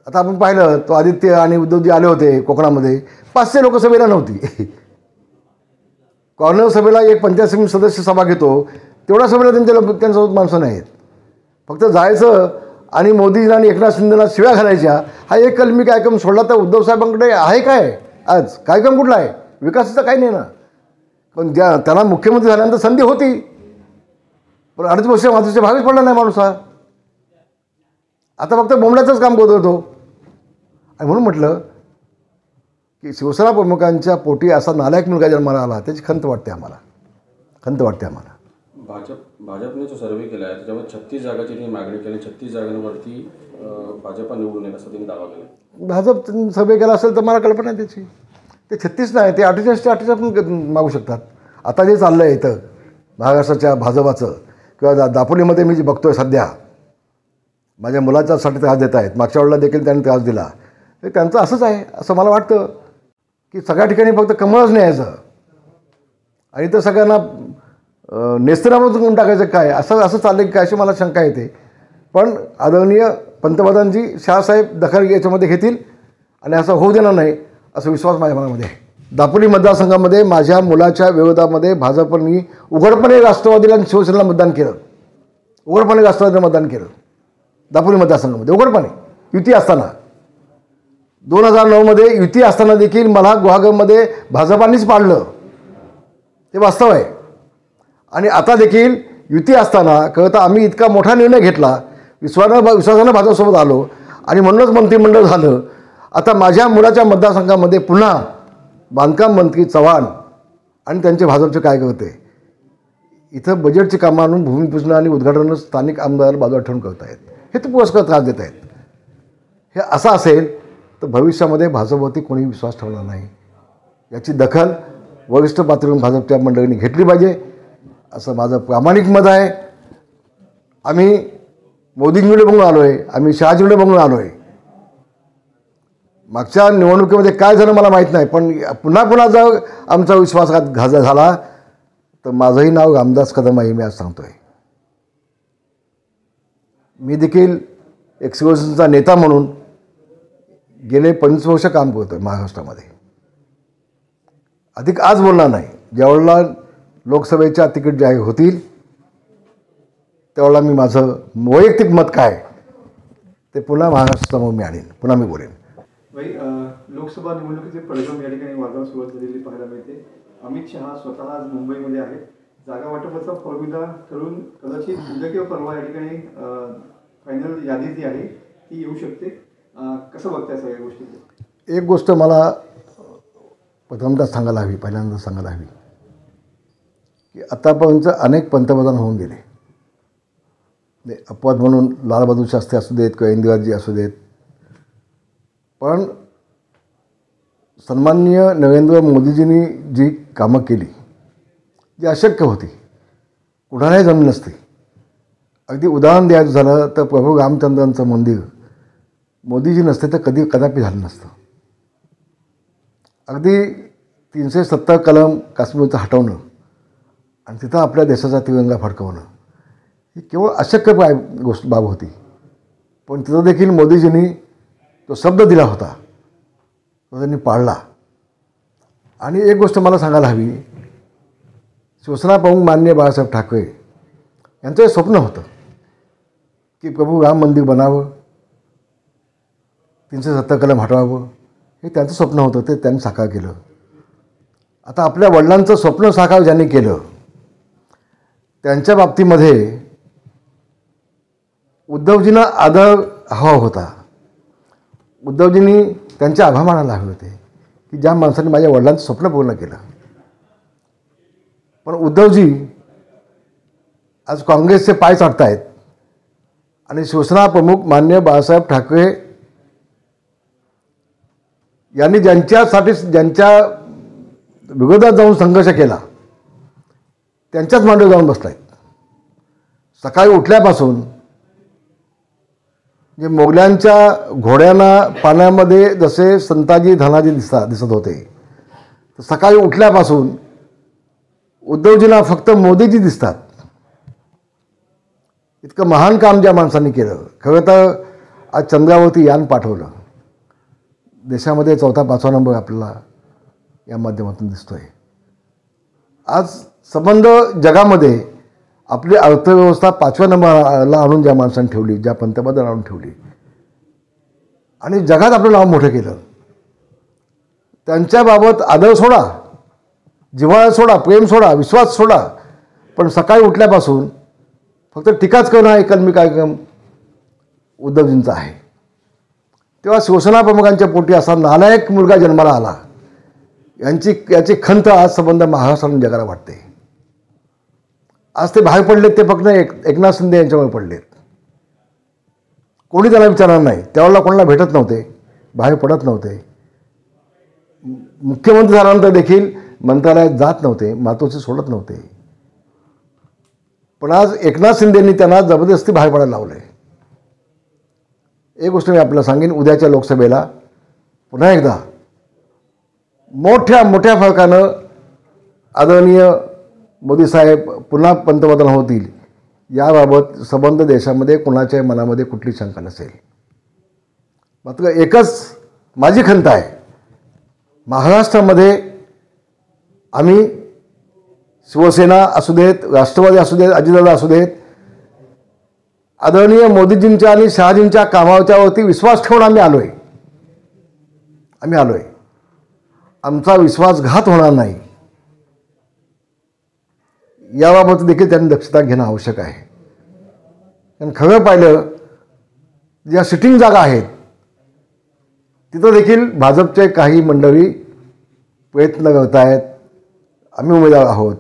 आता आपण पाहिलं तो आदित्य आणि उद्धवजी आले होते कोकणामध्ये, 500 लोकसभेला नव्हती. कॉर्नर सभेला एक पंचायत समिती सदस्य सभा घेतो, तेवढ्या सभेला त्यांच्यासोबत माणसं नाहीत. फक्त जायचं आणि मोदींना आणि एकनाथ शिंदेना शिव्या घालायच्या, हा एक कलमी कार्यक्रम सोडला तर उद्धव साहेबांकडे आहे काय? आज कार्यक्रम कुठला आहे? विकासाचा काही नाही ना. पण त्याला मुख्यमंत्री झाल्यानंतर संधी होती, पण 2.5 वर्ष मातृच्या भागच पडला नाही माणूस हा. आता फक्त बोंबल्याचंच काम करतो तो. आणि म्हणून म्हटलं की शिवसेना प्रमुखांच्या पोटी असा नालायक मुलगा जन्माला आला, त्याची खंत वाटते आम्हाला, खंत वाटते आम्हाला. भाजपने जो सर्वे केला आहे त्याच्यामध्ये 36 जागाची त्यांनी मागणी केली, 36 जागांवरती भाजपा निवडून येईल असं त्यांनी दावा केला. भाजप सर्वे केला असेल तर मला कल्पना आहे त्याची. ते 36 नाही, ते 48 ते 48 पण मागू शकतात. आता जे चाललं आहे इथं महाराष्ट्राच्या भाजपाचं किंवा दापोलीमध्ये मी जे बघतोय सध्या, माझ्या मुलाच्यासाठी त्रास देत आहेत, मागच्या वेळेला देखील त्यांनी त्रास दिला. ते त्यांचं असंच आहे असं मला वाटतं की सगळ्या ठिकाणी फक्त कमळच न्यायचं आणि तर सगळ्यांना नेस्तनाबूत करून टाकायचं काय, असं चाललं की काय अशी मला शंका येते. पण आदरणीय पंतप्रधानजी शहासाहेब दखल याच्यामध्ये घेतील आणि असं होऊ देणार नाही असा विश्वास माझ्या मनामध्ये आहे. दापोली मतदारसंघामध्ये माझ्या मुलाच्या विरोधामध्ये भाजपने उघडपणे राष्ट्रवादीला आणि शिवसेनेला मतदान केलं, उघडपणे राष्ट्रवादीला मतदान केलं दापोली मतदारसंघामध्ये उघडपणे. युती असताना 2009मध्ये युती असताना देखील मला गुहागरमध्ये भाजपानेच पाडलं, ते वास्तव आहे. आणि आता देखील युती असताना खरं आम्ही इतका मोठा निर्णय घेतला, विश्वासानं भाजपसोबत आलो आणि म्हणूनच मंत्रिमंडळ झालं. आता माझ्या मुलाच्या मतदारसंघामध्ये पुन्हा बांधकाम मंत्री चव्हाण आणि त्यांचे भाजपचे कार्यकर्ते इथं बजेटची कामं आणून भूमिपूजन आणि उद्घाटन स्थानिक आमदार बाजूला ठेवून करत आहेत. हे तर पुरस्कार त्रास देत आहेत. हे असं असेल तर भविष्यामध्ये भाजपवरती कोणी विश्वास ठेवणार नाही. याची दखल वरिष्ठ पातळीवरून भाजपच्या मंडळींनी घेतली पाहिजे असं माझं प्रामाणिक मत आहे. आम्ही मोदींकडे बघून आलो आहे, आम्ही शहाजीकडे बघून आलो आहे. मागच्या निवडणुकीमध्ये काय झालं मला माहीत नाही, पण पुन्हा जर आमचा विश्वासघात झाला तर माझंही नाव रामदास कदम आहे, मी आज सांगतोय. मी देखील एक शिवसेनेचा नेता म्हणून गेले 25 वर्ष काम करतोय महाराष्ट्रामध्ये. अधिक आज बोलणार नाही. ज्यावेळेला लोकसभेच्या तिकीट जाहीर होतील त्यावेळेला मी माझं वैयक्तिक मत काय ते पुन्हा महाराष्ट्रासमोर मी आणीन, पुन्हा मी बोलेन. लोकसभा निवडणुकीचे परिणाम या ठिकाणी वादाला सुरुवात झालेली पाहायला मिळते. अमित शहा स्वतः आज मुंबईमध्ये आहेत. जागा वाटपाचा फॉर्म्युला ठरवून कदाचित उद्या किंवा परवा या ठिकाणी फायनल यादी जी आहे ती येऊ शकते. कसं बघताय सगळ्या गोष्टी? एक गोष्ट मला प्रथमतः सांगायला हवी, पहिल्यांदा सांगायला हवी की आतापर्यंत अनेक पंतप्रधान होऊन गेले. अपवाद म्हणून लालबहादूर शास्त्री असू देत किंवा इंदिराजी असू देत, पण सन्माननीय नरेंद्र मोदीजींनी जी कामं केली जी अशक्य होती, कुणालाही जमली नसती. अगदी उदाहरण द्यायचं झालं तर प्रभू रामचंद्रांचं मंदिर मोदीजी नसते तर कदापि झालं नसतं. अगदी 370 कलम काश्मीरचं हटवणं आणि तिथं आपल्या देशाचा तिरंगा फडकवणं ही केवळ अशक्य बाब होती, पण तिथं देखील मोदीजींनी तो शब्द दिला होता तो त्यांनी पाळला. आणि एक गोष्ट मला सांगायला हवी, शिवसेना प्रमुख माननीय बाळासाहेब ठाकरे यांचं हे स्वप्न होतं की प्रभू राम मंदिर बनावं, 370 कलम हटवावं, हे त्यांचं स्वप्न होतं, ते त्यांनी साकार केलं. आता आपल्या वडिलांचं स्वप्न साकार ज्यांनी केलं त्यांच्या बाबतीमध्ये उद्धवजींना आदर हवा होता. उद्धवजींनी त्यांचे आभार मानायला हवे होते की ज्या माणसाने माझ्या वडिलांचं स्वप्न पूर्ण केलं. पण उद्धवजी आज काँग्रेसचे पाय चाटत आहेत आणि शिवसेना प्रमुख माननीय बाळासाहेब ठाकरे यांनी ज्यांच्या विरोधात जाऊन संघर्ष केला त्यांच्याच मांडीवर जाऊन बसला आहेत. सकाळी उठल्यापासून जे मोगल्यांच्या घोड्यांना पाण्यामध्ये जसे संताजी धनाजी दिसत होते, तर सकाळी उठल्यापासून उद्धवजींना फक्त मोदीजी दिसतात. इतकं महान काम ज्या माणसांनी केलं. खरं तर आज चंद्रावरती यान पाठवलं. देशामध्ये 4-5 नंबर आपल्याला या माध्यमातून दिसतोय. आज संबंध जगामध्ये आपली अर्थव्यवस्था 5व्या नंबरला आणून ज्या माणसांनी ठेवली, ज्या पंतप्रधान आणून ठेवली आणि जगात आपलं नाव मोठं केलं, त्यांच्याबाबत आदर सोडा, जिव्हाळा सोडा, प्रेम सोडा, विश्वास सोडा, पण सकाळी उठल्यापासून फक्त टीकाच करणं हा एकमेव कार्यक्रम उद्धवजींचा आहे. तेव्हा शिवसेना प्रमुखांच्या पोटी असा नालायक मुलगा जन्माला आला याची खंत आज संबंध महाराष्ट्रातून जगाला वाटते. आज ते बाहेर पडलेत, ते फक्त एकनाथ शिंदे यांच्यामुळे पडलेत. कोणी त्याला विचारणार नाही. त्यावेळेला कोणाला भेटत नव्हते, बाहेर पडत नव्हते. मुख्यमंत्री झाल्यानंतर देखील मंत्रालयात जात नव्हते, मातोश्री सोडत नव्हते. पण आज एकनाथ शिंदेंनी त्यांना जबरदस्ती बाहेर पडायला लावलं आहे. एक गोष्ट मी आपल्याला सांगेन, उद्याच्या लोकसभेला पुन्हा एकदा मोठ्या फरकानं आदरणीय मोदी साहेब पुन्हा पंतप्रधान होतील याबाबत संबंध देशामध्ये कुणाच्याही मनामध्ये कुठली शंका नसेल. मात्र एकच माझी खंत आहे, महाराष्ट्रामध्ये आम्ही शिवसेना असू देत, राष्ट्रवादी असू देत, अजितदादा असू देत, आदरणीय मोदीजींच्या आणि शहाजींच्या कामाच्यावरती विश्वास ठेवून आम्ही आलोय. आमचा विश्वासघात होणार नाही याबाबत देखील त्यांनी दक्षता घेणं आवश्यक आहे. कारण खरं पाहिलं, ज्या सिटिंग जागा आहेत तिथं देखील भाजपचे काही मंडळी प्रयत्न करत आहेत. आम्ही उमेदवार आहोत,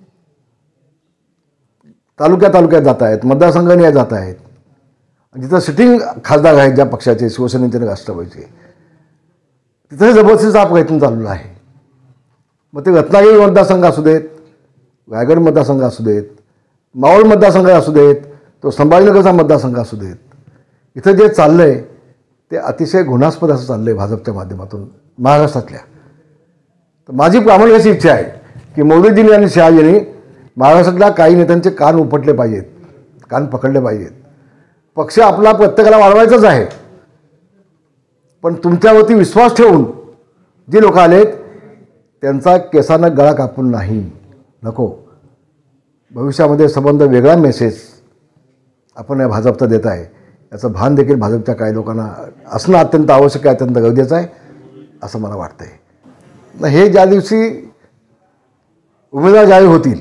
तालुक्यात जात आहेत, मतदारसंघाने जात आहेत. जिथं सिटिंग खासदार आहेत ज्या पक्षाचे, शिवसेनेचे आणि राष्ट्रवादीचे, तिथे जबरदस्तीचा प्रयत्न चाललेला आहे. मग ते रत्नागिरी मतदारसंघ असू देत, रायगड मतदारसंघ असू देत, मावळ मतदारसंघ असू देत, तो संभाजीनगरचा मतदारसंघ असू देत, इथं जे चाललं आहे ते अतिशय घृणास्पद असं चाललं आहे भाजपच्या माध्यमातून महाराष्ट्रातल्या. तर माझी प्रामाणिक अशी इच्छा आहे की मोदीजींनी आणि शहाजींनी महाराष्ट्रातल्या काही नेत्यांचे कान उपटले पाहिजेत, कान पकडले पाहिजेत. पक्ष आपला प्रत्येकाला वाढवायचाच आहे, पण तुमच्यावरती विश्वास ठेवून जे लोक आलेत त्यांचा केसानं गळा कापून नाही, नको. भविष्यामध्ये संबंध वेगळा मेसेज आपण या भाजपचा देत आहे याचं भान देखील भाजपच्या काही लोकांना असणं अत्यंत आवश्यक आहे, अत्यंत गरजेचं आहे असं मला वाटतंय. हे ज्या दिवशी उमेदवार जाहीर होतील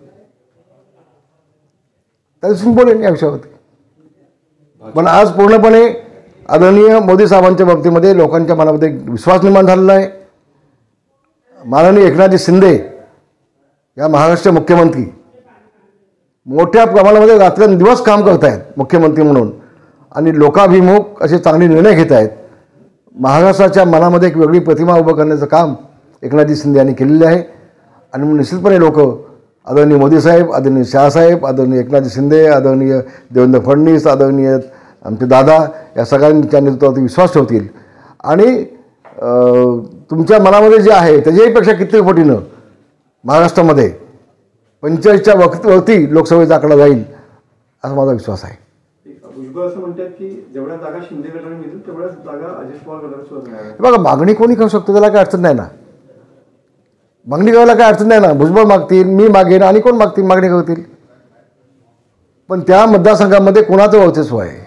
त्या दिवशी बोलेन या विषयावरती. पण आज पूर्णपणे आदरणीय मोदी साहेबांच्या बाबतीमध्ये लोकांच्या मनामध्ये विश्वास निर्माण झालेला आहे. माननीय एकनाथजी शिंदे या महाराष्ट्र मुख्यमंत्री मोठ्या प्रमाणामध्ये रात्रंदिवस काम करत आहेत मुख्यमंत्री म्हणून आणि लोकाभिमुख असे चांगले निर्णय घेत आहेत. महाराष्ट्राच्या मनामध्ये एक वेगळी प्रतिमा उभं करण्याचं काम एकनाथजी शिंदे यांनी केलेले आहे. आणि निश्चितपणे लोक आदरणीय मोदी साहेब, आदरणीय शहासाहेब, आदरणीय एकनाथजी शिंदे, आदरणीय देवेंद्र फडणवीस, आदरणीय आमचे दादा या सगळ्यांच्या नेतृत्वावरती विश्वास ठेवतील. आणि तुमच्या मनामध्ये जे आहे त्याच्याहीपेक्षा कित्येक पटीनं महाराष्ट्रामध्ये 45च्या वरती लोकसभेचा आकडा जाईल असा माझा विश्वास आहे. भुजबळ असं म्हणतात की जेवढ्या जागा शिंदे गटाने मिळतील तेवढ्याच जागा अजित पवार गटाला सुद्धा मिळाल्या. बघा, मागणी कोणी करू शकतो, त्याला काय अडचण नाही ना. मागणी करायला काय अडचण नाही ना. भुजबळ मागतील, मी मागेन आणि कोण मागतील, मागणी करतील. पण त्या मतदारसंघामध्ये कोणाचं वर्चस्व आहे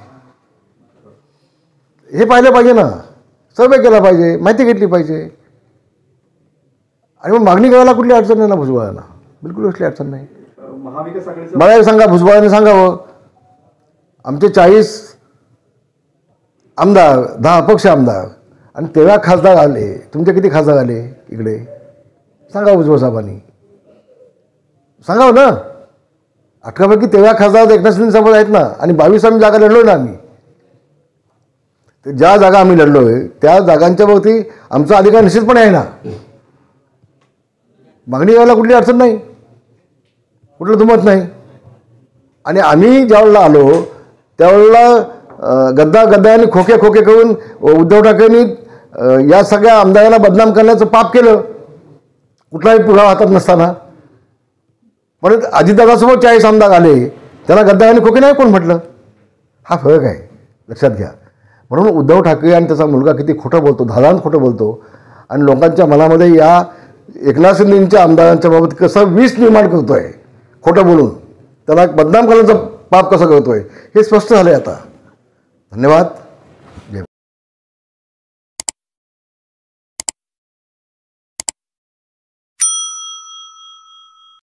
हे पाहिलं पाहिजे ना. सर्वे केला पाहिजे, माहिती घेतली पाहिजे. आणि मग मागणी करायला कुठली अडचण नाही ना भुजबळांना, बिलकुल कसली अडचण नाही. महाविकास आघाडीचं मला एक सांगा, भुजबळांनी सांगावं आमचे 40 आमदार, 10 अपक्ष आमदार आणि 13 खासदार आले, तुमचे किती खासदार आले इकडे सांगा भुजबळ साहेबांनी, सांगावं ना. 18पैकी 13 खासदार एकनाथ शिंदेसोबत आहेत ना. आणि 22 आम्ही जागा लढलो ना. आम्ही ते ज्या जागा आम्ही लढलो आहे त्या जागांच्यावरती आमचा अधिकार निश्चितपणे आहे ना. मागणी करायला कुठली अडचण नाही, कुठलं दुमत नाही. आणि आम्ही ज्यावेळेला आलो त्यावेळेला गद्दारांनी खोके करून उद्धव ठाकरेंनी या सगळ्या आमदारांना बदनाम करण्याचं पाप केलं कुठलाही पुरावा हातात नसताना. पण अजितदादासोबत 40 आमदार आले, त्याला गद्दारांनी खोके नाही कोण म्हटलं. हा फरक आहे, लक्षात घ्या. म्हणून उद्धव ठाकरे आणि त्याचा मुलगा किती खोटं बोलतो, धादांत खोटं बोलतो आणि लोकांच्या मनामध्ये या एकनाथ शिंदेंच्या आमदारांच्या बाबत कसं विष निर्माण करतो आहे खोटं बोलून, त्याला बदनाम करण्याचं पाप कसं करतो आहे हे स्पष्ट झालं आहे आता. धन्यवाद.